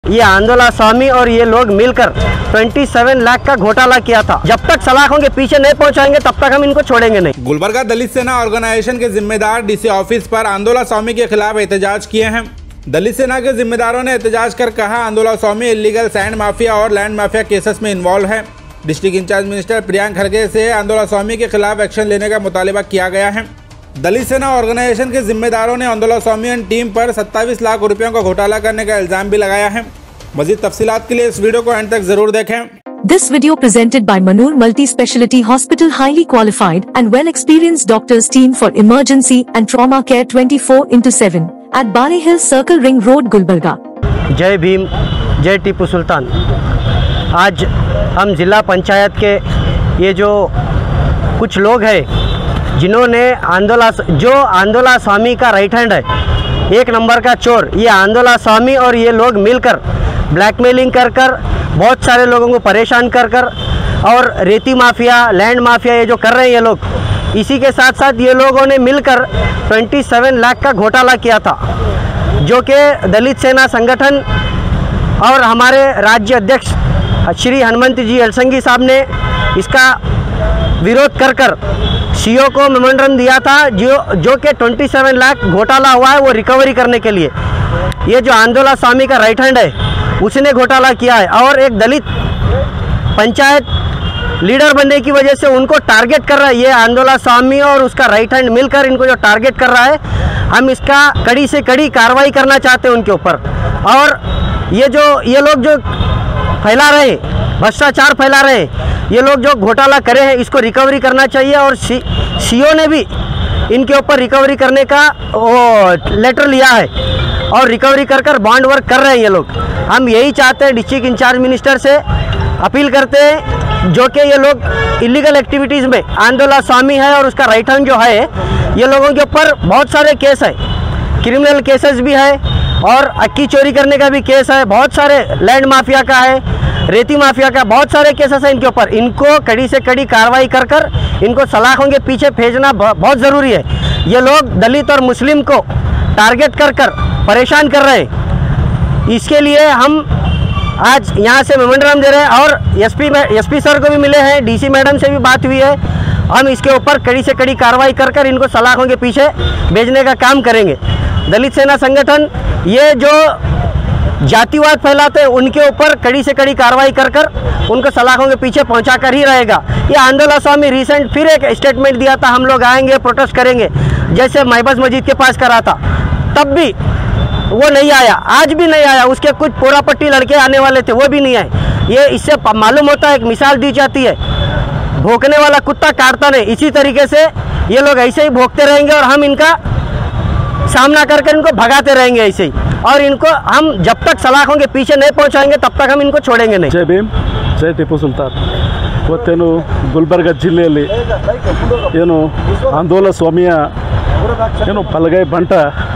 ये आंदोला स्वामी और ये लोग मिलकर 27 लाख का घोटाला किया था। जब तक सलाखों के पीछे नहीं पहुंचाएंगे तब तक हम इनको छोड़ेंगे नहीं। गुलबर्गा दलित सेना ऑर्गेनाइजेशन के जिम्मेदार डीसी ऑफिस पर आंदोला स्वामी के खिलाफ एहतजाज किए हैं। दलित सेना के जिम्मेदारों ने एहतजाज कर कहा, Andola Swami illegal sand mafia और लैंड माफिया केसेस में इन्वॉल्व है। डिस्ट्रिक्ट इंचार्ज मिनिस्टर प्रियांक खड़गे से आंदोला स्वामी के खिलाफ एक्शन लेने का मुतालिबा किया गया है। दलित सेना ऑर्गेनाइजेशन के जिम्मेदारों ने आंदोला स्वामी एंड टीम पर 27 लाख रुपयों का घोटाला करने का इल्जाम भी लगाया है। मजीद तफसीलात के लिए इस वीडियो को एंड तक जरूर देखें। This video presented by Manur Multi-Speciality Hospital, highly qualified and well-experienced doctors team for emergency and trauma care 24/7 at Bari Hill Circle Ring Road, Gulbarga। जय भीम, जय टीपू सुल्तान। आज हम जिला पंचायत के ये जो कुछ लोग हैं जिन्होंने आंदोला स्वामी का राइट हैंड है, एक नंबर का चोर, ये आंदोला स्वामी और ये लोग मिलकर ब्लैकमेलिंग कर बहुत सारे लोगों को परेशान कर और रेती माफिया, लैंड माफिया ये जो कर रहे हैं ये लोग, इसी के साथ साथ ये लोगों ने मिलकर 27 लाख का घोटाला किया था, जो कि दलित सेना संगठन और हमारे राज्य अध्यक्ष श्री हनुमंत जी अलसंगी साहब ने इसका विरोध कर सीओ को मेमोरेंडम दिया था, जो कि 27 लाख घोटाला हुआ है वो रिकवरी करने के लिए। ये जो आंदोला स्वामी का राइट हैंड है उसने घोटाला किया है और एक दलित पंचायत लीडर बनने की वजह से उनको टारगेट कर रहा है। ये आंदोला स्वामी और उसका राइट हैंड मिलकर इनको जो टारगेट कर रहा है, हम इसका कड़ी से कड़ी कार्रवाई करना चाहते हैं उनके ऊपर। और ये लोग जो फैला रहे हैं, भ्रष्टाचार फैला रहे हैं, ये लोग जो घोटाला करे हैं इसको रिकवरी करना चाहिए। और सीओ ने भी इनके ऊपर रिकवरी करने का लेटर लिया है और रिकवरी कर बॉन्ड वर्क कर रहे हैं ये लोग। हम यही चाहते हैं, डिस्ट्रिक्ट इंचार्ज मिनिस्टर से अपील करते हैं, जो कि ये लोग इलीगल एक्टिविटीज़ में आंदोला स्वामी है और उसका राइट हैंड जो है, ये लोगों के ऊपर बहुत सारे केस है, क्रिमिनल केसेस भी है और अक्की चोरी करने का भी केस है, बहुत सारे लैंड माफिया का है, रेती माफिया का, बहुत सारे केसेस हैं इनके ऊपर। इनको कड़ी से कड़ी कार्रवाई कर इनको सलाखों के पीछे भेजना बहुत ज़रूरी है। ये लोग दलित और मुस्लिम को टारगेट कर परेशान कर रहे हैं। इसके लिए हम आज यहाँ से मेमोरेंडम दे रहे हैं और एसपी सर को भी मिले हैं, डीसी मैडम से भी बात हुई है। हम इसके ऊपर कड़ी से कड़ी कार्रवाई कर इनको सलाखों के पीछे भेजने का काम करेंगे। दलित सेना संगठन ये जो जातिवाद फैलाते हैं उनके ऊपर कड़ी से कड़ी कार्रवाई कर उनको सलाखों के पीछे पहुंचा कर ही रहेगा। ये आंदोला स्वामी रिसेंट फिर एक स्टेटमेंट दिया था, हम लोग आएंगे, प्रोटेस्ट करेंगे, जैसे महबूब मस्जिद के पास करा था, तब भी वो नहीं आया, आज भी नहीं आया। उसके कुछ पोरापट्टी लड़के आने वाले थे, वो भी नहीं आए। ये इससे मालूम होता है, एक मिसाल दी जाती है, भौंकने वाला कुत्ता काटता नहीं। इसी तरीके से ये लोग ऐसे ही भौंकते रहेंगे और हम इनका सामना करके इनको भगाते रहेंगे ऐसे ही। और इनको हम जब तक सलाखों के पीछे नहीं पहुंचाएंगे तब तक हम इनको छोड़ेंगे नहीं। जय भीम, जय टीपू सुल्तान। ಇವತ್ತೇನು ಗುಲ್ಬರ್ಗ ಜಿಲ್ಲೆಯಲ್ಲಿ ಏನು ಆಂದೋಲ ಸ್ವಾಮಿಯ ಏನು ಬಲಗೈ ಬಂಟ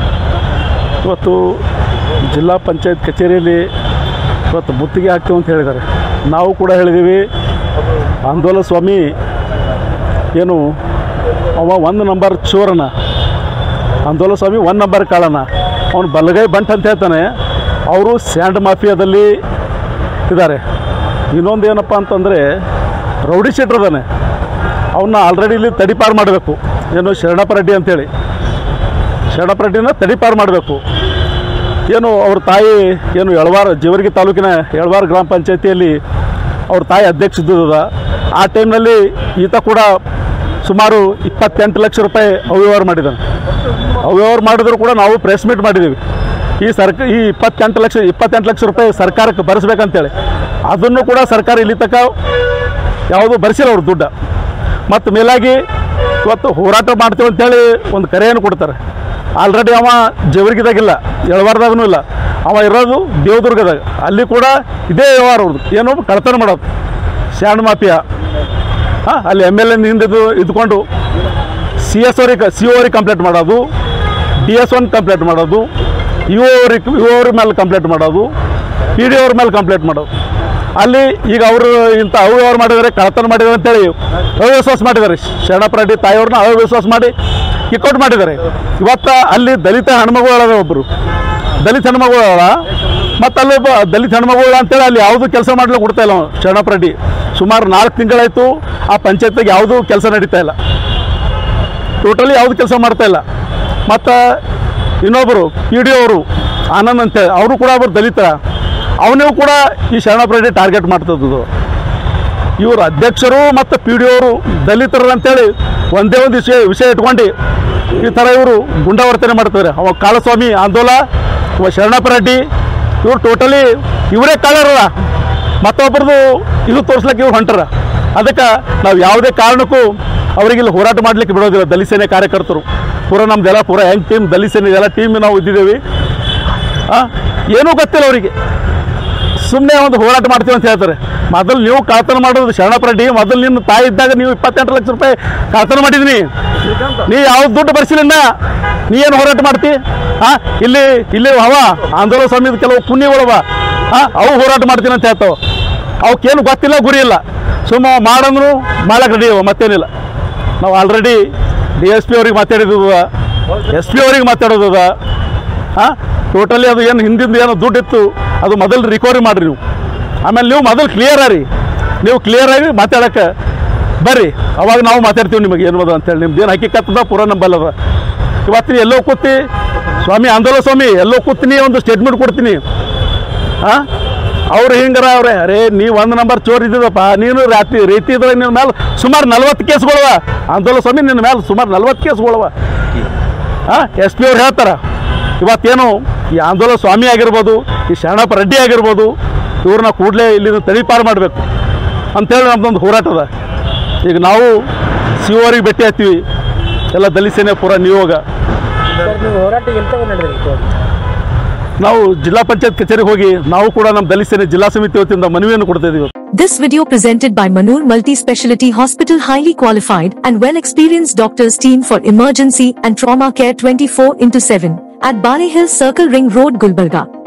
ಇವತ್ತು ಜಿಲ್ಲಾ ಪಂಚಾಯತ್ ಕಚೇರಿಯಲ್ಲಿ ಇವತ್ತು ಮುತ್ತಿಗೆ ಹಾಕ್ತೀವಿ ಅಂತ ಹೇಳಿದ್ದಾರೆ। ನಾವು ಕೂಡ ಹೇಳಿದ್ದೀವಿ, ಆಂದೋಲ ಸ್ವಾಮಿ ಏನು ಅವ 1 ನಂಬರ್ ಚೋರನ, ಆಂದೋಲ ಸ್ವಾಮಿ 1 ನಂಬರ್ ಕಾಳನ, ಅವನು ಬಲಗೈ ಬಂಟ ಅಂತ ಹೇಳ್ತಾನೆ। ಅವರು ಸ್ಯಾಂಡ್ ಮಾಫಿಯಾದಲ್ಲಿ ಇದ್ದಾರೆ। ಇನ್ನೊಂದು ಏನಪ್ಪ ಅಂತಂದರೆ ರೌಡಿ ಶೀಟರ್ ಅದಾನೆ, ಅವನ್ನ ಆಲ್ರೆಡಿ ಇಲ್ಲಿ ತಡಿಪಾರು ಮಾಡಬೇಕು। ಏನು ಶರಣಪ್ಪ ರೆಡ್ಡಿ ಅಂತೇಳಿ, ಶರಣಪ್ಪ ರೆಡ್ಡಿನ ತಡಿಪಾರು ಮಾಡಬೇಕು। ಏನು ಅವ್ರ ತಾಯಿ ಏನು ಯಳವಾರ, ಜೇವರ್ಗಿ ತಾಲೂಕಿನ ಯಳವಾರ ಗ್ರಾಮ ಪಂಚಾಯತಿಯಲ್ಲಿ ಅವ್ರ ತಾಯಿ ಅಧ್ಯಕ್ಷದ ಆ ಟೈಮ್ನಲ್ಲಿ ಈತ ಕೂಡ ಸುಮಾರು 28 ಲಕ್ಷ ರೂಪಾಯಿ ಅವ್ಯವಹಾರ ಮಾಡಿದ್ದಾನೆ। ಅವ್ಯವಹಾರ ಮಾಡಿದ್ರು ಕೂಡ ನಾವು ಪ್ರೆಸ್ ಮೀಟ್ ಮಾಡಿದ್ದೀವಿ, ಈ 28 ಲಕ್ಷ ರೂಪಾಯಿ ಸರ್ಕಾರಕ್ಕೆ ಭರಿಸ್ಬೇಕಂತೇಳಿ। ಅದನ್ನು ಕೂಡ ಸರ್ಕಾರ ಇಲ್ಲಿ ತನಕ ಯಾವುದು ಭರಿಸಿಲ್ಲ ಅವ್ರ ದುಡ್ಡು। ಮತ್ತು ಮೇಲಾಗಿ ಇವತ್ತು ಹೋರಾಟ ಮಾಡ್ತೀವಿ ಅಂತೇಳಿ ಒಂದು ಕರೆಯನ್ನು ಕೊಡ್ತಾರೆ। ಆಲ್ರೆಡಿ ಅವ ಜೇವರ್ಗಿದಾಗಿಲ್ಲ, ಯಳವಾರದಾಗೂ ಇಲ್ಲ, ಅವ ಇರೋದು ದೇವದುರ್ಗದಾಗ, ಅಲ್ಲಿ ಕೂಡ ಇದೇ ವ್ಯವಹಾರ ಅವ್ರದ್ದು, ಏನೋ ಕಳ್ತನ ಮಾಡೋದು, ಸ್ಯಾಂಡ್ ಮಾಫಿಯಾ। ಅಲ್ಲಿ MLA ನಿಂದಿದ್ದು ಇದ್ಕೊಂಡು CS ಅವ್ರಿಗೆ ಕಂಪ್ಲೇಂಟ್ ಮಾಡೋದು, DS1 ಕಂಪ್ಲೇಂಟ್ ಮಾಡೋದು, ಇಒ ಅವ್ರ ಮೇಲೆ ಕಂಪ್ಲೇಂಟ್ ಮಾಡೋದು, PD ಅವ್ರ ಮೇಲೆ ಕಂಪ್ಲೇಂಟ್ ಮಾಡೋದು। ಅಲ್ಲಿ ಈಗ ಅವರು ಇಂಥ ಅವ್ಯವಹಾರ ಮಾಡಿದ್ದಾರೆ, ಕಳ್ತನ ಮಾಡಿದ್ದಾರೆ ಅಂತೇಳಿ ಅವಿಶ್ವಾಸ ಮಾಡಿದ್ದಾರೆ। ಶರಣಪ್ಪ ರೆಡ್ಡಿ ತಾಯಿಯವ್ರನ್ನ ಅವಿಶ್ವಾಸ ಮಾಡಿ ಕಿಕ್ಔಟ್ ಮಾಡಿದ್ದಾರೆ। ಇವತ್ತು ಅಲ್ಲಿ ದಲಿತ ಹೆಣ್ಮಗಳು ಒಬ್ಬರು ದಲಿತ ಹೆಣ್ಮಗಳ ಮತ್ತು ಅಲ್ಲೊಬ್ಬ ದಲಿತ ಹೆಣ್ಮಗಳು ಅಂತೇಳಿ ಅಲ್ಲಿ ಯಾವುದೂ ಕೆಲಸ ಮಾಡ್ಲಿಕ್ಕೆ ಕೊಡ್ತಾ ಇಲ್ಲ ಅವನು ಶರಣಪ್ಪ ರೆಡ್ಡಿ. ಸುಮಾರು 4 ತಿಂಗಳಾಯಿತು ಆ ಪಂಚಾಯತ್ಗೆ ಯಾವುದೂ ಕೆಲಸ ನಡೀತಾ ಇಲ್ಲ, ಟೋಟಲಿ ಯಾವುದು ಕೆಲಸ ಮಾಡ್ತಾ ಇಲ್ಲ. ಮತ್ತು ಇನ್ನೊಬ್ಬರು PDO ಅವರು ಆನಂದ್ ಅಂತೇಳಿ ಅವರು ಕೂಡ ಒಬ್ಬರು ದಲಿತರ, ಅವನಿಗೂ ಕೂಡ ಈ ಶರಣಪ್ಪ ರೆಡ್ಡಿ ಟಾರ್ಗೆಟ್ ಮಾಡ್ತದ್ದು. ಇವರು ಅಧ್ಯಕ್ಷರು ಮತ್ತು PDO ಅವರು ದಲಿತರು ಅಂತೇಳಿ ಒಂದೇ ಒಂದು ವಿಷಯ ಇಟ್ಕೊಂಡು ಈ ಥರ ಇವರು ಗುಂಡಾವರ್ತನೆ ಮಾಡ್ತಾರೆ. ಅವ ಕಾಳಸ್ವಾಮಿ ಆಂದೋಲ, ಇವ ಶರಣಪ್ಪ ರೆಡ್ಡಿ, ಇವರು ಟೋಟಲಿ ಇವರೇ ಕಳ್ಳರ. ಮತ್ತೊಬ್ಬರದು ಇದು ತೋರಿಸ್ಲಿಕ್ಕೆ ಇವ್ರು ಹೊಂಟಾರ. ಅದಕ್ಕೆ ನಾವು ಯಾವುದೇ ಕಾರಣಕ್ಕೂ ಅವರಿಗೆಲ್ಲ ಹೋರಾಟ ಮಾಡಲಿಕ್ಕೆ ಬಿಡೋದಿಲ್ಲ. ದಲಿತ ಸೇನೆ ಕಾರ್ಯಕರ್ತರು ಪೂರ ನಮ್ಮದೆಲ್ಲ ಪೂರ ಹೆಂಗೆ ಟೀಮ್ ದಲಿತ ಸೇನೆ ಎಲ್ಲ ಟೀಮ್ ನಾವು ಇದ್ದಿದ್ದೇವೆ. ಏನೂ ಗೊತ್ತಿಲ್ಲ ಅವರಿಗೆ, ಸುಮ್ಮನೆ ಒಂದು ಹೋರಾಟ ಮಾಡ್ತೀವಿ ಅಂತ ಹೇಳ್ತಾರೆ. ಮೊದಲು ನೀವು ಕಳ್ತನ ಮಾಡೋದು ಶರಣಪ್ಪ ರೆಡ್ಡಿ, ಮೊದಲು ನಿನ್ನ ತಾಯಿ ಇದ್ದಾಗ ನೀವು 28 ಲಕ್ಷ ರೂಪಾಯಿ ಕಳ್ತನ ಮಾಡಿದ್ನಿ. ನೀ ಯಾವ್ದು ದುಡ್ಡು ಬರ್ಸಿಲ್ಲ, ನೀ ಏನು ಹೋರಾಟ ಮಾಡ್ತಿ? ಇಲ್ಲಿ ಅವ ಆಂದೋಲನ ಸ್ವಾಮಿದ ಕೆಲವು ಪುಣ್ಯಗಳವ, ಅವು ಹೋರಾಟ ಮಾಡ್ತೀನಿ ಅಂತ ಹೇಳ್ತಾವ. ಅವಕ್ಕೇನು ಗೊತ್ತಿಲ್ಲ, ಗುರಿ ಇಲ್ಲ, ಸುಮ್ಮ ಮಾಡಂದ್ರು ಮಾಡಕ್ಕೆ ರೆಡಿ ಅವ, ಮತ್ತೇನಿಲ್ಲ. ನಾವು ಆಲ್ರೆಡಿ DSP ಅವ್ರಿಗೆ ಮಾತಾಡಿದ್ದದ, SP ಅವ್ರಿಗೆ ಮಾತಾಡೋದದ. ಟೋಟಲಿ ಅದು ಏನು ಹಿಂದಿಂದ ಏನೋ ದುಡ್ಡು ಇತ್ತು ಅದು ಮೊದಲು ರಿಕವರಿ ಮಾಡಿರಿ ನೀವು. ಆಮೇಲೆ ನೀವು ಮೊದಲು ಕ್ಲಿಯರಾಗಿ ಮಾತಾಡೋಕ್ಕೆ ಬರ್ರಿ, ಅವಾಗ ನಾವು ಮಾತಾಡ್ತೀವಿ ನಿಮಗೆ ಏನು ಅದ ಅಂತೇಳಿ. ನಿಮ್ದು ಏನು ಹಕ್ಕಿಕತ್ತದ ಪೂರ ನಂಬಲ್ಲದ. ಇವತ್ತು ಎಲ್ಲೋ ಕೂತಿ ಸ್ವಾಮಿ ಆಂದೋಲನ ಸ್ವಾಮಿ ಎಲ್ಲೋ ಕೂತೀನಿ ಒಂದು ಸ್ಟೇಟ್ಮೆಂಟ್ ಕೊಡ್ತೀನಿ. ಅವ್ರು ಹಿಂಗಾರ ಅವ್ರೆ, ಅರೇ ನೀವು 1 ನಂಬರ್ ಚೋರ್ ಇದ್ದಿದ್ದಪ್ಪ, ನೀನು ರೀತಿ ಇದ್ರೆ ನಿನ್ನ ಮೇಲೆ ಸುಮಾರು 40 ಕೇಸ್ಗಳವ. ಆಂದೋಲನ ಸ್ವಾಮಿ ನಿನ್ನ ಮೇಲೆ ಸುಮಾರು 40 ಕೇಸ್ಗಳವ. SP ಅವ್ರು ಹೇಳ್ತಾರೆ. ಇವತ್ತೇನು ಈ ಆಂದೋಲನ ಸ್ವಾಮಿ ಆಗಿರ್ಬೋದು, ಈ ಶರಣಪ್ಪ ರೆಡ್ಡಿ ಆಗಿರ್ಬೋದು, ಇವ್ರನ್ನ ಕೂಡಲೇ ಇಲ್ಲಿಂದ ತಡಿಪಾರು ಮಾಡಬೇಕು ಅಂಥೇಳಿ ನಮ್ಮದೊಂದು ಹೋರಾಟದ. ಈಗ ನಾವು CO ಅವ್ರಿಗೆ ಭೇಟಿ ಆಗ್ತೀವಿ, ಎಲ್ಲ ದಲಿತ ಸೇನೆ ಪೂರ ನಿಯೋಗ. ನಾವು ಜಿಲ್ಲಾ ಪಂಚಾಯತ್ ಕಚೇರಿಗೆ ಹೋಗಿ ನಾವು ಕೂಡ ನಮ್ಮ ದಲಿತ ಸೇನೆ ಜಿಲ್ಲಾ ಸಮಿತಿ ವತಿಯಿಂದ ಮನವಿಯನ್ನು ಕೊಡ್ತಾ ಇದೀವಿ. This video presented by Manur Multi-Speciality Hospital, highly qualified and well-experienced doctors team for emergency and trauma care 24/7 at Bale Hill Circle Ring Road, Gulbarga.